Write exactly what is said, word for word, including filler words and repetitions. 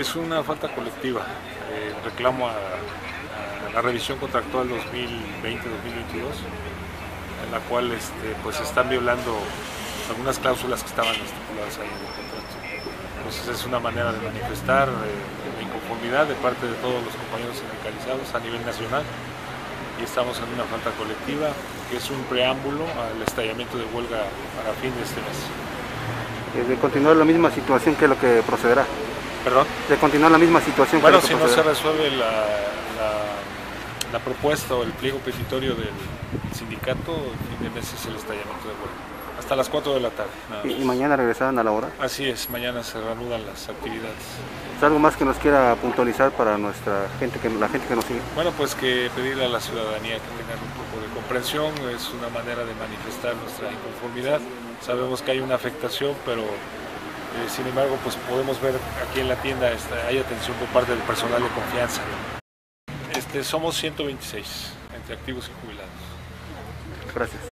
Es una falta colectiva, eh, reclamo a, a la revisión contractual dos mil veinte dos mil veintidós, en la cual este, pues están violando algunas cláusulas que estaban estipuladas ahí en el contrato. Entonces es una manera de manifestar eh, la inconformidad de parte de todos los compañeros sindicalizados a nivel nacional, y estamos en una falta colectiva que es un preámbulo al estallamiento de huelga para fin de este mes. De continuar la misma situación, ¿qué es lo que procederá? ¿Perdón? De continuar la misma situación. Bueno, que si no procederá? se resuelve la, la, la propuesta o el pliego petitorio del sindicato, fin de mes es el estallamiento de huelga. Hasta las cuatro de la tarde. ¿Y, ¿Y mañana regresarán a la hora? Así es, mañana se reanudan las actividades. ¿Es algo más que nos quiera puntualizar para nuestra gente, que la gente que nos sigue? Bueno, pues que pedirle a la ciudadanía que tengan un poco de comprensión, es una manera de manifestar nuestra inconformidad. Sabemos que hay una afectación, pero eh, sin embargo, pues podemos ver aquí en la tienda esta, hay atención por parte del personal de confianza. Este, somos ciento veintiséis, entre activos y jubilados. Gracias.